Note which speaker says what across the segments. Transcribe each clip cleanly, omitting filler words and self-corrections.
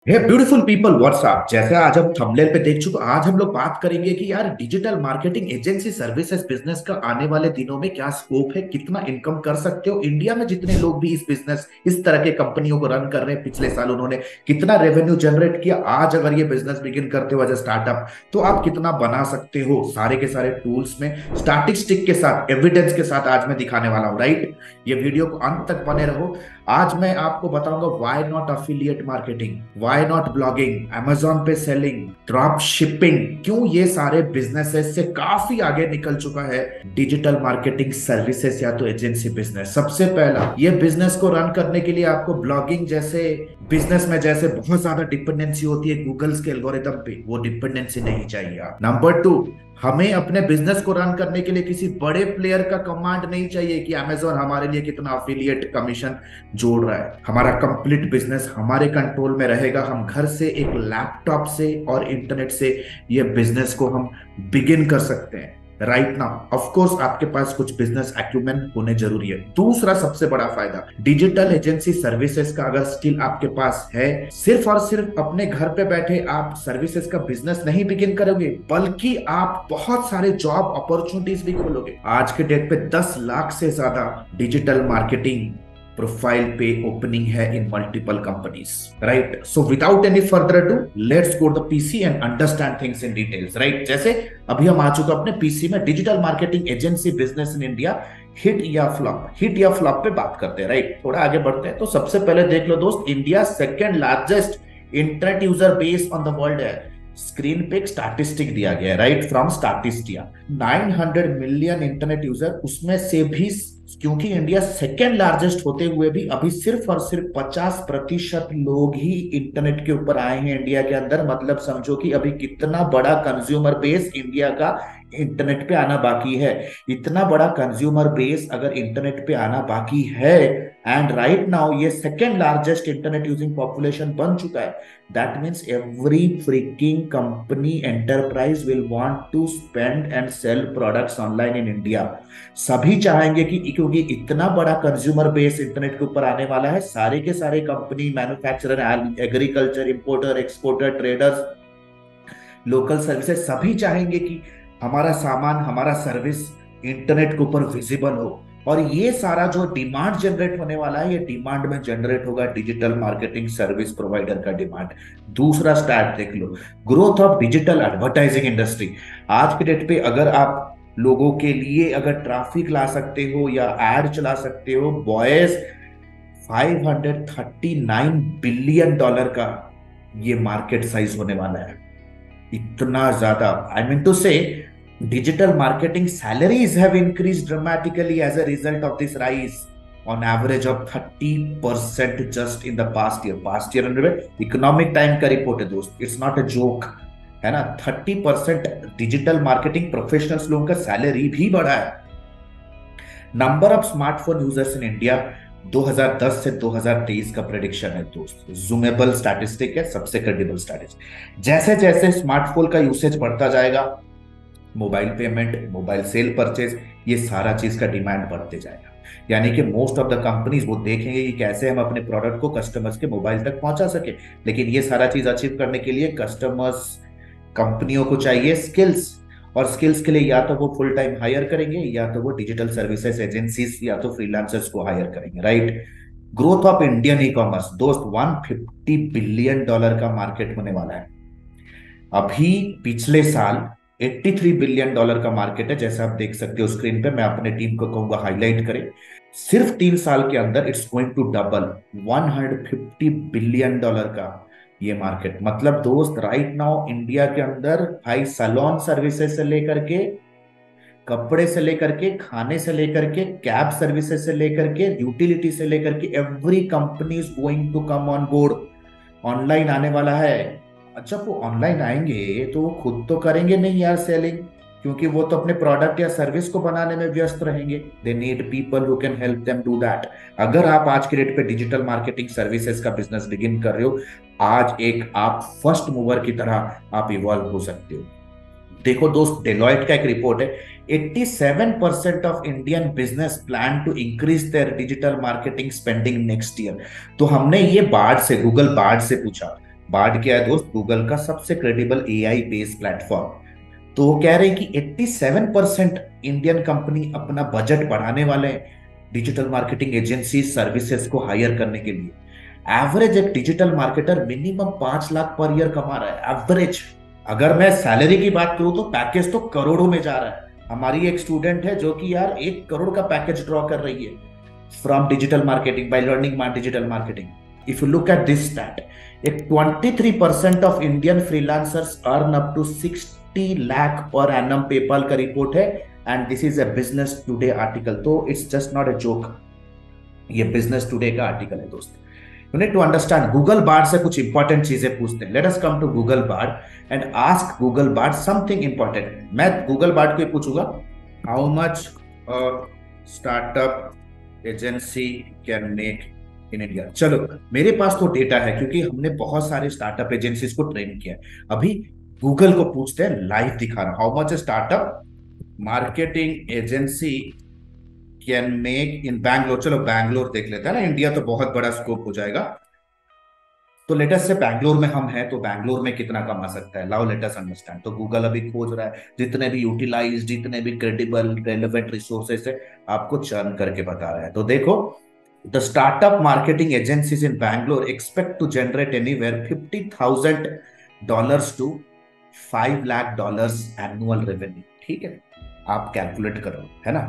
Speaker 1: हे beautiful people WhatsApp. जैसे आज हम थंबनेल पे देख चुके, आज हम लोग बात करेंगे कि यार digital marketing agency services business का आने वाले दिनों में क्या स्कोप है, कितना इनकम कर सकते हो। इंडिया में जितने लोग भी इस बिजनेस, इस तरह के कंपनियों को रन कर रहे हैं, पिछले साल उन्होंने कितना रेवेन्यू जनरेट किया। आज अगर ये बिजनेस बिगिन करते हो एज ए स्टार्टअप, तो आप कितना बना सकते हो। सारे के सारे टूल्स में स्टैटिस्टिक के साथ, एविडेंस के साथ आज मैं दिखाने वाला हूँ, राइट। ये वीडियो को अंत तक बने रहो। आज मैं आपको बताऊंगा why not affiliate marketing, why not blogging, Amazon पे सेलिंग, ड्रॉप शिपिंग, क्यों ये सारे बिजनेसेस से काफी आगे निकल चुका है डिजिटल मार्केटिंग सर्विसेज या तो एजेंसी बिजनेस। सबसे पहला, ये बिजनेस को रन करने के लिए आपको ब्लॉगिंग जैसे बिजनेस में जैसे बहुत ज्यादा डिपेंडेंसी होती है गूगल्स के एल्गोरिदम पे, वो डिपेंडेंसी नहीं चाहिए। नंबर टू, हमें अपने बिजनेस को रन करने के लिए किसी बड़े प्लेयर का कमांड नहीं चाहिए कि अमेजोन हमारे लिए कितना अफिलिएट कमीशन जोड़ रहा है। हमारा कंप्लीट बिजनेस हमारे कंट्रोल में रहेगा। हम घर से एक लैपटॉप से और इंटरनेट से ये बिजनेस को हम बिगिन कर सकते हैं राइट नाउ। ऑफ कोर्स आपके पास कुछ बिजनेस एक्यूमेंट होने जरूरी है। दूसरा सबसे बड़ा फायदा, डिजिटल एजेंसी सर्विसेज का अगर स्किल आपके पास है, सिर्फ और सिर्फ अपने घर पे बैठे आप सर्विसेज का बिजनेस नहीं बिगिन करोगे, बल्कि आप बहुत सारे जॉब अपॉर्चुनिटीज भी खोलोगे। आज के डेट पे 10 लाख से ज्यादा डिजिटल मार्केटिंग प्रोफाइल पे ओपनिंग है in multiple companies, right. So without any further ado, let's go the PC and understand things in details, right. जैसे अभी हम आ चुके अपने पीसी में, digital marketing agency business in India, hit या फ्लॉप। हिट या फ्लॉप पे बात करते हैं, राइट। थोड़ा आगे बढ़ते हैं तो सबसे पहले देख लो दोस्त, India second largest internet user base on the world है। स्क्रीन पे एक स्टैटिस्टिक दिया गया है, right, from Statista. 900 million internet user, उसमें से भी क्योंकि इंडिया सेकेंड लार्जेस्ट होते हुए भी अभी सिर्फ और सिर्फ 50% लोग ही इंटरनेट के ऊपर आए हैं इंडिया के अंदर। मतलब समझो कि अभी कितना बड़ा कंज्यूमर बेस इंडिया का इंटरनेट पे आना बाकी है। इतना बड़ा कंज्यूमर बेस अगर इंटरनेट पे आना बाकी है, एंड राइट नाउ ये second largest internet using population बन चुका है, that means every freaking company enterprise will want to spend and sell products online in India. सभी चाहेंगे कि क्योंकि इतना बड़ा कंज्यूमर बेस इंटरनेट के ऊपर आने वाला है, सारे के सारे company, manufacturer, agriculture, importer, exporter, traders, local services, सभी चाहेंगे कि हमारा सामान, हमारा सर्विस इंटरनेट के ऊपर विजिबल हो। और ये सारा जो डिमांड जनरेट होने वाला है, ये डिमांड में जनरेट होगा डिजिटल मार्केटिंग सर्विस प्रोवाइडर का डिमांड। दूसरा स्टार्ट देख लो, growth of digital advertising industry. आज के डेट पे अगर आप लोगों के लिए अगर ट्रैफिक ला सकते हो या एड चला सकते हो, बॉयज, $539 बिलियन का ये मार्केट साइज होने वाला है। इतना ज्यादा, I mean to say, digital marketing salaries have increased dramatically as a result of this rise, on average of 30% just in the past year। past year economic time का report है दोस्त, it's not a joke, है ना। 30% digital marketing professionals लोगों का salary भी बढ़ा है। Number of smartphone users in India 2010 से 2023 का प्रेडिक्शन है दोस्त, जूमेबल स्टैटिस्टिक है, सबसे क्रेडिबल स्टैटिस्टिक। जैसे जैसे स्मार्टफोन का यूसेज बढ़ता जाएगा, mobile payment, mobile sale purchase, ये सारा चीज का डिमांड बढ़ते जाएगा। यानी कि मोस्ट ऑफ द कंपनीज वो देखेंगे कि कैसे हम अपने प्रोडक्ट को कस्टमर्स के मोबाइल तक पहुंचा सके। लेकिन ये सारा चीज अचीव करने के लिए कस्टमर्स, कंपनियों को चाहिए स्किल्स, और स्किल्स के लिए या तो वो फुल टाइम हायर करेंगे, या तो वो डिजिटल सर्विसेज एजेंसीज या तो फ्रीलांसर्स को हायर करेंगे, right. Growth of Indian e commerce दोस्त, $150 बिलियन का मार्केट होने वाला है। अभी पिछले साल $83 बिलियन का मार्केट है, जैसा आप देख सकते हो स्क्रीन पे। मैं अपने टीम को कहूंगा हाईलाइट करें, सिर्फ 3 साल के अंदर it's going to double, $150 billion का ये मार्केट। मतलब दोस्त, राइट नाउ इंडिया के अंदर भाई सैलून सर्विसेज से लेकर के, कपड़े से लेकर के, खाने से लेकर के, कैब सर्विसेज से लेकर के, यूटिलिटी से लेकर के, every company is going to come on board. Online आने वाला है। अच्छा, वो ऑनलाइन आएंगे तो वो खुद तो करेंगे नहीं यार सेलिंग, क्योंकि वो तो अपने प्रोडक्ट या सर्विस को बनाने में व्यस्त रहेंगे। They need people who can help them do that. अगर आप आज के डेट पे डिजिटल मार्केटिंग सर्विसेज का बिजनेस बिगिन कर रहे हो, आज एक आप फर्स्ट मूवर की तरह आप इवॉल्व हो सकते हो। देखो दोस्त, डेलॉयट का एक रिपोर्ट है, 87% of Indian business plan to increase their digital marketing spending next year. तो हमने ये बार्ड से, गूगल बार्ड से पूछा, बार्ड क्या है दोस्त? गूगल का सबसे क्रेडिबल एआई बेस्ड प्लेटफॉर्म। तो वो कह रहे हैं कि 87% इंडियन कंपनी अपना बजट बढ़ाने वाले हैं डिजिटल मार्केटिंग एजेंसी सर्विसेज को हायर करने के लिए। एवरेज एक digital marketer minimum 5 lakh per year कमा रहा है, एवरेज। अगर मैं सैलरी की बात करूं तो पैकेज तो करोड़ों में जा रहा है। हमारी एक स्टूडेंट है जो कि यार 1 करोड़ का पैकेज ड्रॉ कर रही है from digital marketing by learning digital marketing. If you look at this stat, एक 23% of Indian freelancers earn up to 60 lakh per annum, PayPal का रिपोर्ट है। And this is a business today article, तो it's just not a joke, ये business today का article है दोस्त। You need to understand. Google Bard से कुछ important चीजें पूछते हैं। Let us come to Google Bard and ask Google Bard something important. मैं गूगल बार्ड को पूछूंगा, how much startup agency can make in India. चलो, मेरे पास तो डेटा है क्योंकि हमने बहुत सारे स्टार्टअप एजेंसीज को ट्रेन किया है। अभी गूगल को पूछते हैं, लाइव दिखा रहा, how much startup marketing agency can make in Bangalore. चलो बैंगलोर देख लेते हैं ना, इंडिया तो बहुत बड़ा स्कोप हो जाएगा। तो लेटस से बैंगलोर में हम हैं, तो बैंगलोर में कितना कमा सकता है, लाओ लेटस अंडरस्टैंड। तो गूगल अभी खोज रहा है जितने भी यूटिलाइज, जितने भी क्रेडिबल रेलेवेंट रिसोर्सेस है, आपको चर्न करके बता रहा है। तो देखो, the startup marketing agencies in Bangalore expect to generate anywhere $50,000 to $5 lakh annual revenue. ठीक है, आप कैलकुलेट करो, है ना,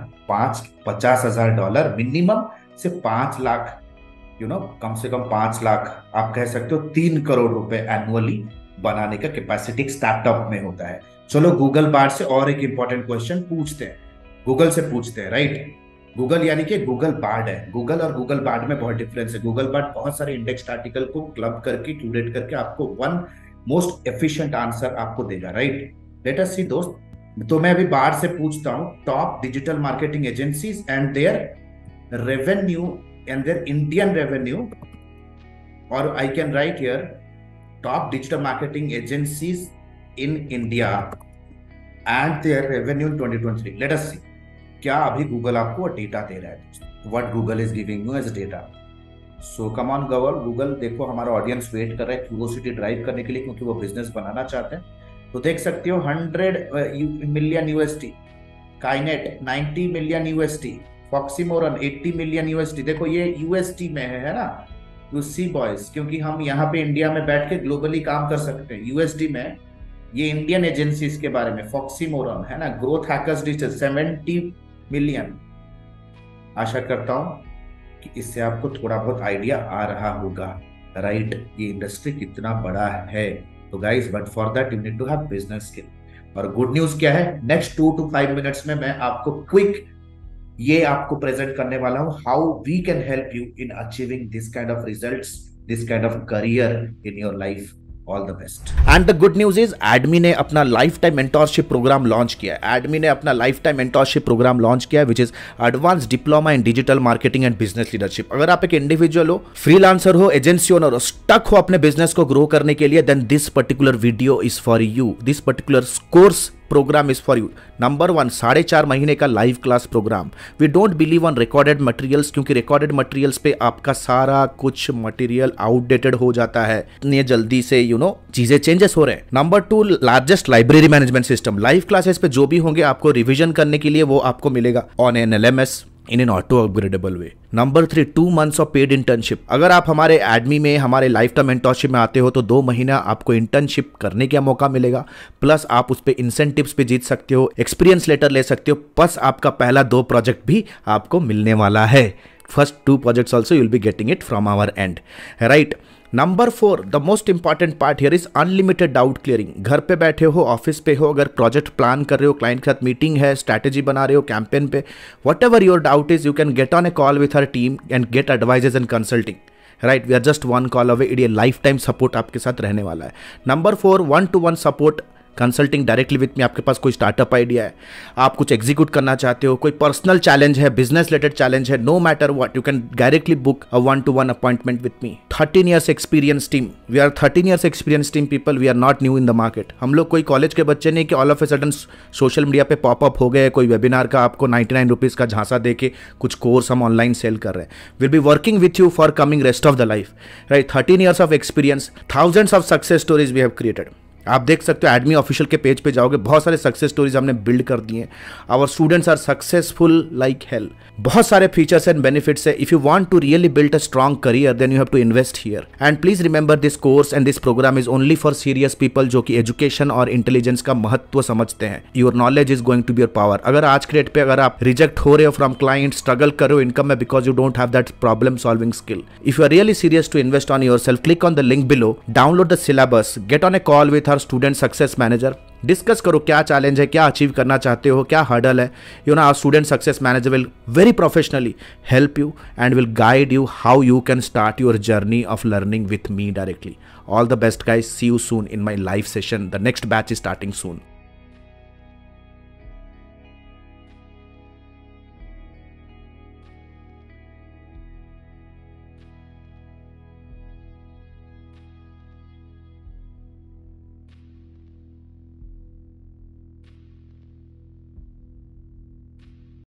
Speaker 1: 50,000 मिनिमम से 5 लाख, कम से कम 5 लाख, आप कह सकते हो 3 करोड़ रुपए एनुअली बनाने का कैपेसिटी स्टार्टअप में होता है। चलो गूगल बार्ड से और एक इंपॉर्टेंट क्वेश्चन पूछते हैं, गूगल से पूछते हैं, राइट। गूगल यानी कि गूगल बार्ड है, गूगल और गूगल बार्ड में बहुत डिफरेंस है। गूगल बार्ड बहुत सारे इंडेक्स आर्टिकल को क्लब करके, क्यूरेट करके आपको वन मोस्ट एफिशिएंट आंसर आपको देगा, राइट। लेट अस सी दोस्त। तो मैं अभी बार्ड से पूछता हूं, top digital marketing agencies and their revenue and their Indian revenue, or I can write here top digital marketing agencies in India and their revenue in 2023. Let us see, क्या अभी Google आपको data दे रहा है, what Google is giving you as data. So come on Google, देखो हमारा audience wait कर रहा है क्यूरियोसिटी ड्राइव करने के लिए, क्योंकि वो बिजनेस बनाना चाहते हैं। तो देख सकते हो 100 million USD, Kinnect 90 million USD, Foxymoron 80 million USD. देखो ये यूएसडी में है ना, यू सी बॉयज, क्योंकि हम यहाँ पे इंडिया में बैठ के ग्लोबली काम कर सकते हैं। यूएसडी में ये इंडियन एजेंसीज के बारे में, फॉक्सीमोरन है ना, ग्रोथ हैकर्स डिजिटल 70 मिलियन। आशा करता हूँ कि इससे आपको थोड़ा बहुत आइडिया आ रहा होगा, राइट, ये इंडस्ट्री कितना बड़ा है। तो guys, but for that you need to have business skill. और गुड न्यूज क्या है, नेक्स्ट 2 to 5 मिनट्स में मैं आपको क्विक ये आपको प्रेजेंट करने वाला हूं, how we can help you in achieving this kind of results, this kind of career in your life. All the best. And the good news is, एडमी ने अपना life time mentorship program launch किया है। एडमी ने अपना life time mentorship program launch किया है, which is advance diploma in digital marketing and business leadership. अगर आप एक इंडिविजुअल हो, फ्रीलांसर हो, एजेंसी ओनर हो, स्टक हो अपने बिजनेस को ग्रो करने के लिए, then this particular video is for you. This particular course program is for you. Number 1, 4.5 महीने का live class program. We don't believe on recorded materials, क्योंकि रिकॉर्डेड मटेरियल्स पे आपका सारा कुछ मटेरियल आउटडेटेड हो जाता है, इतनी जल्दी से चीजें चेंजेस हो रहे हैं। Number 2, largest library management system. Live classes पे जो भी होंगे आपको रिविजन करने के लिए वो आपको मिलेगा on an LMS in an auto upgradeable way. Number 3, 2 months of paid internship. अगर आप हमारे एडमी में, हमारे लाइफ टाइम मेंटोरशिप में आते हो तो 2 महीना आपको इंटर्नशिप करने का मौका मिलेगा, प्लस आप उस पर इंसेंटिव्स पे जीत सकते हो, एक्सपीरियंस लेटर ले सकते हो, प्लस आपका पहला 2 प्रोजेक्ट भी आपको मिलने वाला है। First 2 projects also you'll be getting it from our end, right. Number 4, the most important part here is unlimited doubt clearing. घर पे बैठे हो, ऑफिस पे हो, अगर प्रोजेक्ट प्लान कर रहे हो, क्लाइंट के साथ मीटिंग है, स्ट्रैटेजी बना रहे हो कैंपेन पे, whatever your doubt is, you can get on a call with her team and get advises and consulting, right. We are just 1 call away. ये लाइफ टाइम सपोर्ट आपके साथ रहने वाला है। Number 4, 1-to-1 support
Speaker 2: consulting directly with me, आपके पास कोई startup idea है, आप कुछ एग्जीक्यूट करना चाहते हो, कोई पर्सनल चैलेंज है, बिजनेस रिलेटेड चैलेंज है, no matter what, you can directly book a 1-to-1 appointment with me. 13 years experience team, we are 13 years experience team people, we are not new in the market. हम लोग कोई college के बच्चे नहीं कि all of a sudden social media पे pop up हो गए, कोई वेबिनार का आपको 99 रुपीज़ का झांसा दे के कुछ कोर्स हम ऑनलाइन सेल कर रहे हैं। Will be working with you for coming rest of the life, right. 13 years of experience, thousands of success stories we have created. आप देख सकते हो एडमी ऑफिशियल के पेज पे जाओगे, बहुत सारे सक्सेस स्टोरीज हमने बिल्ड कर दिए हैं। Our students are successful like hell. बहुत सारे फीचर्स एंड बेनिफिट्स है। If you want to really build a strong career then you have to invest here. And please remember this course and this program is only for serious people जो कि education और intelligence का महत्व समझते हैं। Your knowledge is going to be your power. अगर आज के डेट पे अगर आप रिजेक्ट हो रहे हो फ्रॉम क्लाइंट, स्ट्रगल कर रहे हो इनकम में because you don't have that problem solving skill, if you are really serious to invest on your self, click on the link below, download the syllabus, get on a call with our student success manager, discuss करो क्या challenge है, क्या achieve करना चाहते हो, क्या hurdle है। You know our student success manager will very professionally help you and will guide you how you can start your journey of learning with me directly. All the best guys, see you soon in my live session. The next batch is starting soon.